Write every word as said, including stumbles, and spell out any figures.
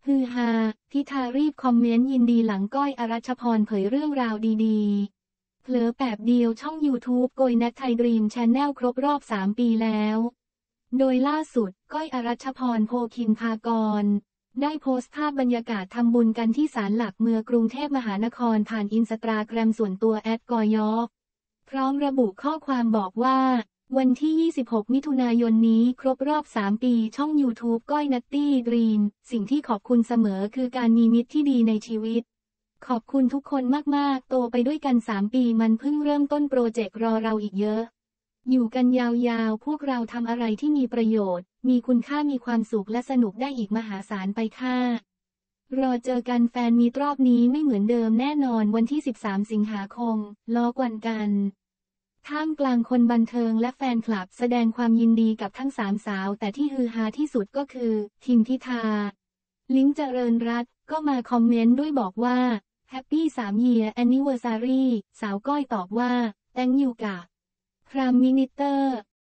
ฮือฮาพิธารีบคอมเมนต์ยินดีหลังก้อยอรัชพรเผยเรื่องราวดีๆเผลอแป๊บเดียวช่อง ยูทูบ โกยนัทไทยดรีมแชนแนลครบรอบสามปีแล้วโดยล่าสุดก้อยอรัชพรโพคินพากรได้โพสต์ภาพบรรยากาศทำบุญกันที่ศาลหลักเมืองกรุงเทพมหานครผ่านอินสตาแกรมส่วนตัวแอดกอยอพร้อมระบุข้อความบอกว่าวันที่ ยี่สิบหก มิถุนายนนี้ครบรอบสามปีช่อง ยูทูบ ก้อยนัตตี้ดรีมสิ่งที่ขอบคุณเสมอคือการมีมิตรที่ดีในชีวิตขอบคุณทุกคนมากๆโตไปด้วยกันสามปีมันเพิ่งเริ่มต้นโปรเจกต์รอเราอีกเยอะอยู่กันยาวๆพวกเราทำอะไรที่มีประโยชน์มีคุณค่ามีความสุขและสนุกได้อีกมหาศาลไปค่ะรอเจอกันแฟนมีตรอบนี้ไม่เหมือนเดิมแน่นอนวันที่สิบสามสิงหาคมล้อกวันกันท่ามกลางคนบันเทิงและแฟนคลับแสดงความยินดีกับทั้งสามสาวแต่ที่ฮือฮาที่สุดก็คือทิมพิธาลิ้มเจริญรัตน์ก็มาคอมเมนต์ด้วยบอกว่าแฮปปี้สามเยียร์แอนนิเวอร์ซารีสาวก้อยตอบว่าแตงยูกะพรามมินิเตอร์